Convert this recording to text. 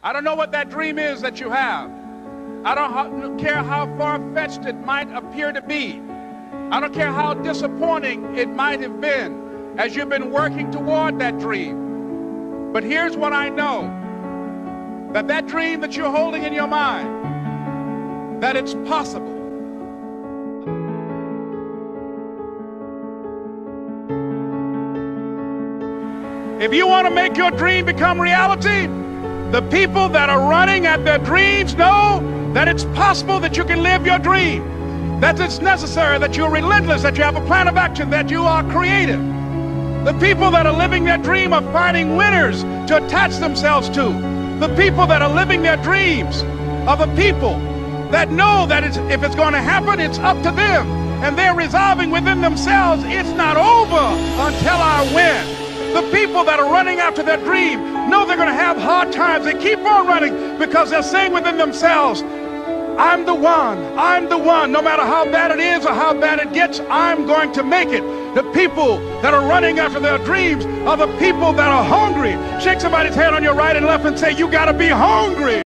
I don't know what that dream is that you have. I don't care how far-fetched it might appear to be. I don't care how disappointing it might have been as you've been working toward that dream. But here's what I know, that that dream that you're holding in your mind, that it's possible. If you want to make your dream become reality, the people that are running at their dreams know that it's possible that you can live your dream, that it's necessary, that you're relentless, that you have a plan of action, that you are creative. The people that are living their dream are finding winners to attach themselves to. The people that are living their dreams are the people that know that if it's going to happen, it's up to them. And they're resolving within themselves, it's not over until I win. The people that are running after their dream know they're going to have hard times. They keep on running because they're saying within themselves, I'm the one. No matter how bad it is or how bad it gets, I'm going to make it. The people that are running after their dreams are the people that are hungry. Shake somebody's hand on your right and left and say, you got to be hungry.